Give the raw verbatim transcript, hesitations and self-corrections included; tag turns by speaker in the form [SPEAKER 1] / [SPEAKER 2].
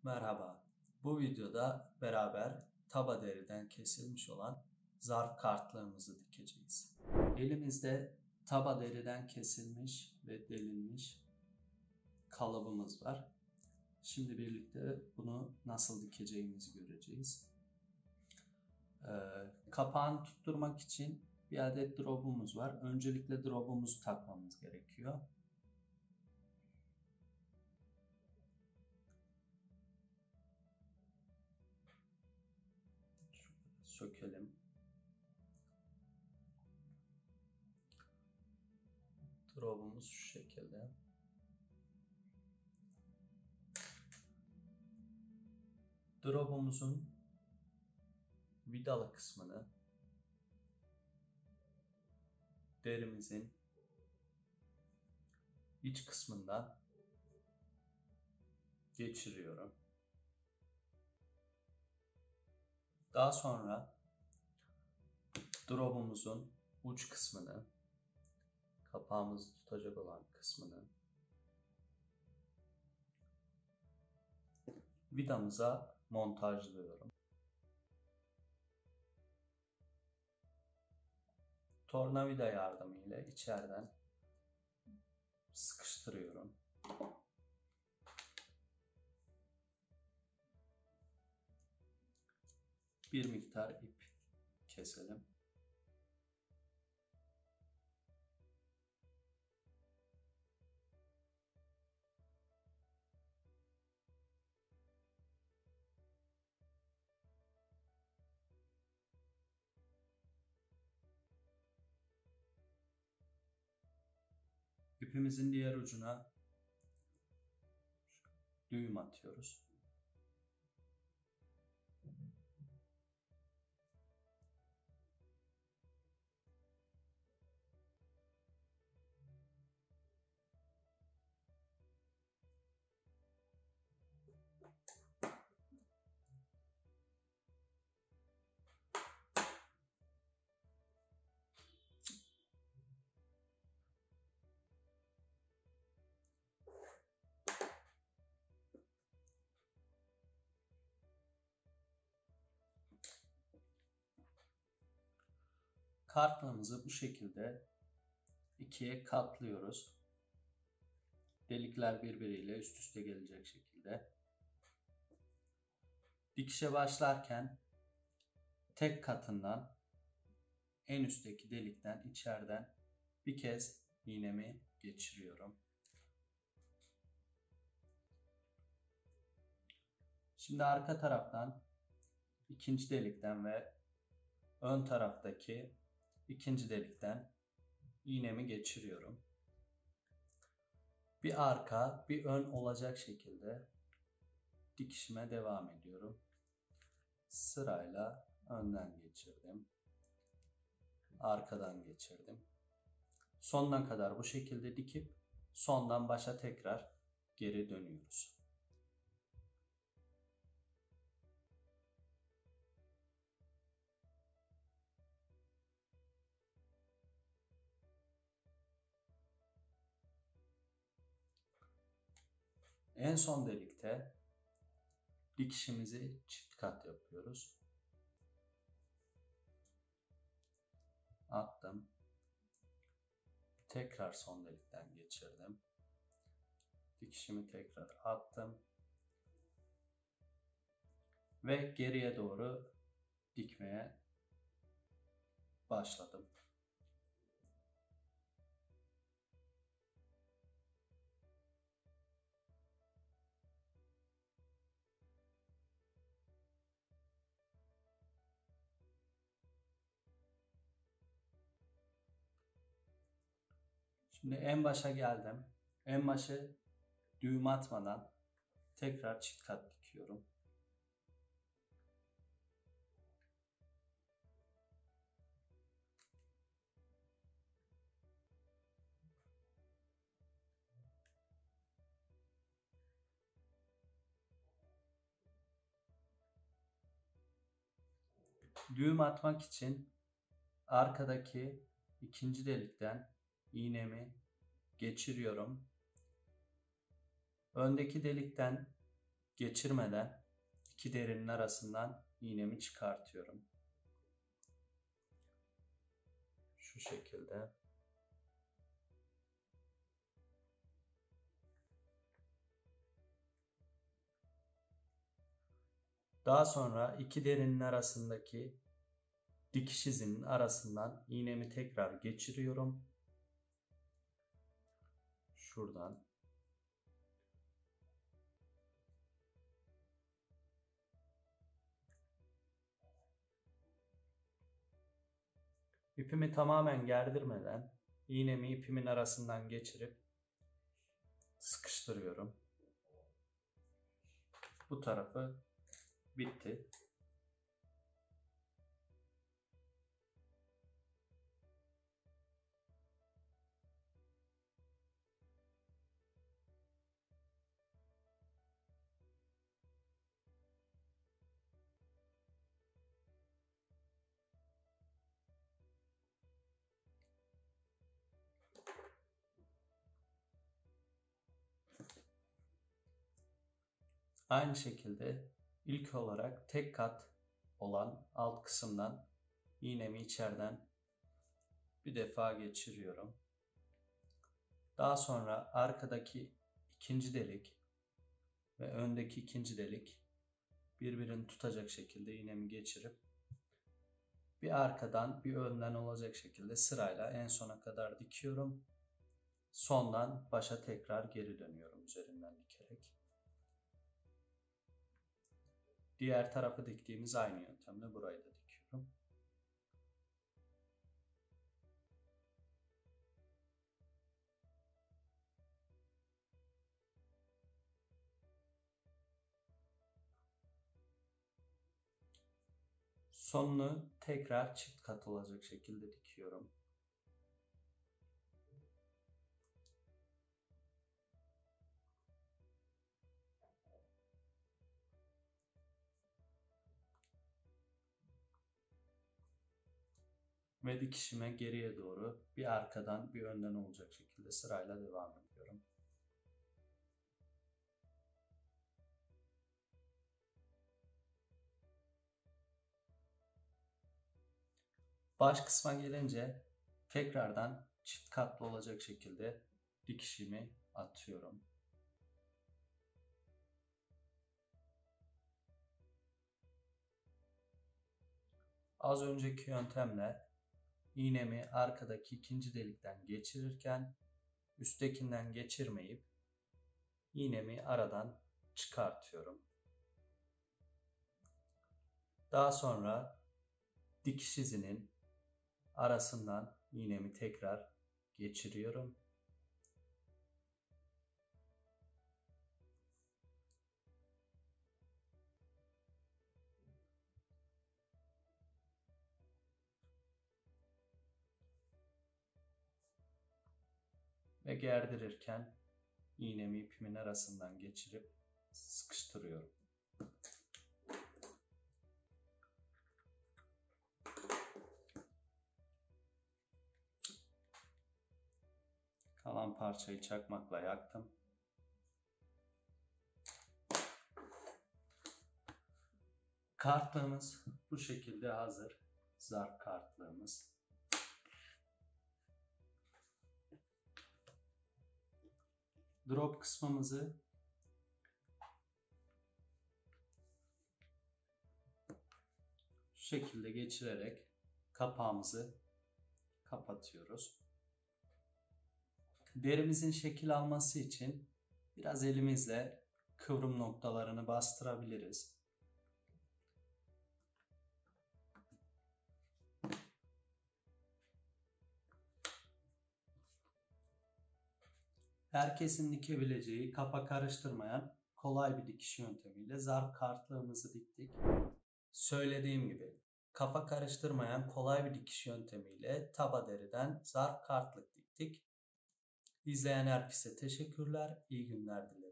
[SPEAKER 1] Merhaba. Bu videoda beraber taba deriden kesilmiş olan zarf kartlığımızı dikeceğiz. Elimizde taba deriden kesilmiş ve delinmiş kalıbımız var. Şimdi birlikte bunu nasıl dikeceğimizi göreceğiz. Ee, kapağını tutturmak için bir adet drop'umuz var. Öncelikle drop'umuzu takmamız gerekiyor. Sökelim. Drop'umuz şu şekilde. Drop'umuzun vidalı kısmını derimizin iç kısmından geçiriyorum. Daha sonra drop'umuzun uç kısmını, kapağımızı tutacak olan kısmını vidamıza montajlıyorum. Tornavida yardımıyla içeriden sıkıştırıyorum. Bir miktar ip keselim. İpimizin diğer ucuna düğüm atıyoruz. Kartlarımızı bu şekilde ikiye katlıyoruz. Delikler birbiriyle üst üste gelecek şekilde. Dikişe başlarken tek katından en üstteki delikten içeriden bir kez iğnemi geçiriyorum. Şimdi arka taraftan ikinci delikten ve ön taraftaki ikinci delikten iğnemi geçiriyorum. Bir arka, bir ön olacak şekilde dikişime devam ediyorum. Sırayla önden geçirdim. Arkadan geçirdim. Sonuna kadar bu şekilde dikip sondan başa tekrar geri dönüyoruz. En son delikte dikişimizi çift kat yapıyoruz. Attım. Tekrar son delikten geçirdim. Dikişimi tekrar attım. Ve geriye doğru dikmeye başladım. Şimdi en başa geldim. En başı düğüm atmadan tekrar çift kat dikiyorum. Düğüm atmak için arkadaki ikinci delikten iğnemi geçiriyorum. Öndeki delikten geçirmeden iki derinin arasından iğnemi çıkartıyorum. Şu şekilde. Daha sonra iki derinin arasındaki dikiş izinin arasından iğnemi tekrar geçiriyorum. Şuradan. İpimi tamamen gerdirmeden iğnemi ipimin arasından geçirip sıkıştırıyorum. Bu tarafı bitti. Aynı şekilde ilk olarak tek kat olan alt kısımdan iğnemi içeriden bir defa geçiriyorum. Daha sonra arkadaki ikinci delik ve öndeki ikinci delik birbirini tutacak şekilde iğnemi geçirip bir arkadan bir önden olacak şekilde sırayla en sona kadar dikiyorum. Sondan başa tekrar geri dönüyorum üzerinden dikerek. Diğer tarafı diktiğimiz aynı yöntemle burayı da dikiyorum. Sonunu tekrar çift kat olacak şekilde dikiyorum. Ve dikişime geriye doğru bir arkadan bir önden olacak şekilde sırayla devam ediyorum. Baş kısma gelince tekrardan çift katlı olacak şekilde dikişimi atıyorum. Az önceki yöntemle iğnemi arkadaki ikinci delikten geçirirken üsttekinden geçirmeyip iğnemi aradan çıkartıyorum. Daha sonra dikiş izinin arasından iğnemi tekrar geçiriyorum. Ve gerdirirken iğnemi ipimin arasından geçirip sıkıştırıyorum. Kalan parçayı çakmakla yaktım. Kartlığımız bu şekilde hazır. Zarf kartlığımız. Drop kısmımızı şu şekilde geçirerek kapağımızı kapatıyoruz. Derimizin şekil alması için biraz elimizle kıvrım noktalarını bastırabiliriz. Herkesin dikebileceği, kafa karıştırmayan kolay bir dikiş yöntemiyle zarf kartlığımızı diktik. Söylediğim gibi kafa karıştırmayan kolay bir dikiş yöntemiyle taba deriden zarf kartlık diktik. İzleyen herkese teşekkürler, iyi günler dilerim.